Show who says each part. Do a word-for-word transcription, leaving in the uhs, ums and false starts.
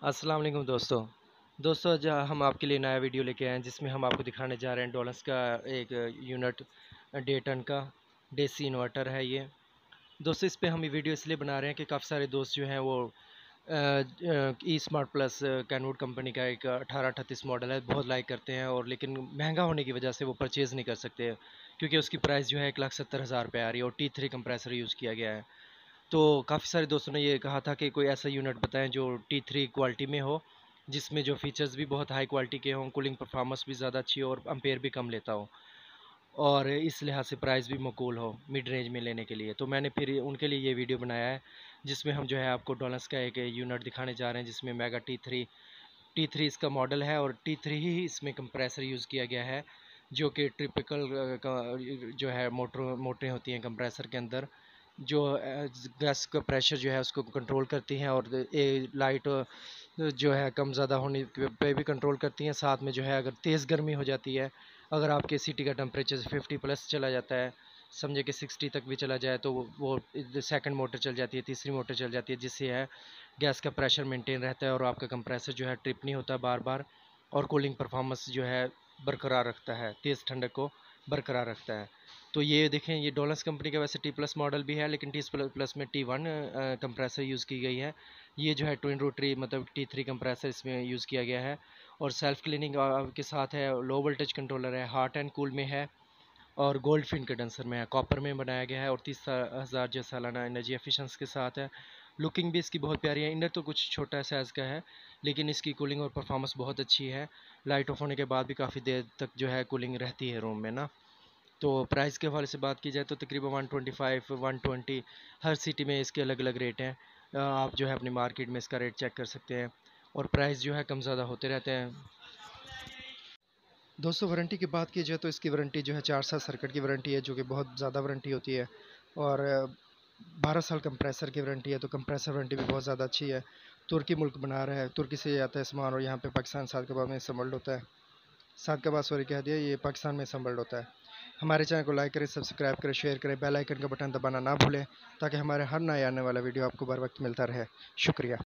Speaker 1: अस्सलाम वालेकुम दोस्तों दोस्तों आज हम आपके लिए नया वीडियो लेके आए हैं जिसमें हम आपको दिखाने जा रहे हैं डोलस का एक यूनिट डे टन का देसी इन्वर्टर है ये। दोस्तों इस पे हम ये वीडियो इसलिए बना रहे हैं कि काफ़ी सारे दोस्त जो हैं वो E smart plus Kenwood company का एक अठारह अट्ठतीस मॉडल है, बहुत लाइक करते हैं और लेकिन महंगा होने की वजह से वो परचेज़ नहीं कर सकते क्योंकि उसकी प्राइस जो है एक लाख सत्तर हज़ार रुपये आ रही है और टी थ्री कंप्रेसर यूज़ किया गया है। तो काफ़ी सारे दोस्तों ने ये कहा था कि कोई ऐसा यूनिट बताएं जो टी थ्री क्वालिटी में हो, जिसमें जो फीचर्स भी बहुत हाई क्वालिटी के हों, कूलिंग परफॉर्मेंस भी ज़्यादा अच्छी हो और अम्पेयर भी कम लेता हो और इस लिहाज से प्राइस भी मकूल हो मिड रेंज में लेने के लिए। तो मैंने फिर उनके लिए ये वीडियो बनाया है जिसमें हम जो है आपको डॉलर्स का एक यूनिट दिखाने जा रहे हैं जिसमें mega T three T three इसका मॉडल है और टी थ्री ही इसमें कंप्रेसर यूज़ किया गया है जो कि ट्रिपिकल जो है मोटर मोटरें होती हैं कंप्रेसर के अंदर जो गैस का प्रेशर जो है उसको कंट्रोल करती हैं और ए लाइट जो है कम ज़्यादा होने पे भी कंट्रोल करती हैं। साथ में जो है अगर तेज़ गर्मी हो जाती है, अगर आपके सिटी का टेम्परेचर फिफ्टी प्लस चला जाता है, समझे कि सिक्सटी तक भी चला जाए, तो वो सेकंड मोटर चल जाती है, तीसरी मोटर चल जाती है, जिससे है गैस का प्रेशर मेंटेन रहता है और आपका कंप्रेसर जो है ट्रिप नहीं होता बार बार और कूलिंग परफॉर्मेंस जो है बरकरार रखता है, तेज़ ठंडक को बरकरार रखता है। तो ये देखें, ये डोलस कंपनी का वैसे टी प्लस मॉडल भी है लेकिन टी प्लस में टी वन कंप्रेसर यूज़ की गई है। ये जो है ट्विन रोटरी मतलब टी थ्री कंप्रेसर इसमें यूज़ किया गया है और सेल्फ क्लीनिंग के साथ है, लो वोल्टेज कंट्रोलर है, हॉट एंड कूल में है और गोल्ड फिन कंडेंसर में है, कॉपर में बनाया गया है और तीस हज़ार जो सालाना एनर्जी एफिशिएंसी के साथ है। लुकिंग भी इसकी बहुत प्यारी है। इनर तो कुछ छोटा साइज़ का है लेकिन इसकी कूलिंग और परफॉर्मेंस बहुत अच्छी है। लाइट ऑफ होने के बाद भी काफ़ी देर तक जो है कूलिंग रहती है रूम में ना। तो प्राइस के हवाले से बात की जाए तो तकरीबन one twenty five one twenty हर सिटी में इसके अलग अलग रेट हैं। आप जो है अपनी मार्केट में इसका रेट चेक कर सकते हैं और प्राइस जो है कम ज़्यादा होते रहते हैं। दोस्तों वारंटी की बात की जाए तो इसकी वारंटी जो है चार साल सर्किट की वारंटी है जो कि बहुत ज़्यादा वारंटी होती है और बारह साल कंप्रेसर की वारंटी है, तो कंप्रेसर वारंटी भी बहुत ज़्यादा अच्छी है। तुर्की मुल्क बना रहा है, तुर्की से आता है सामान और यहाँ पे पाकिस्तान सात के बाद में संबल्ड होता है, सात के बाद सॉरी कह दिया, ये पाकिस्तान में संबल्ड होता है। हमारे चैनल को लाइक करें, सब्सक्राइब करें, शेयर करें, बेल आइकन का बटन दबाना ना भूलें ताकि हमारे हर नए आने वाला वीडियो आपको बर वक्त मिलता रहे। शुक्रिया।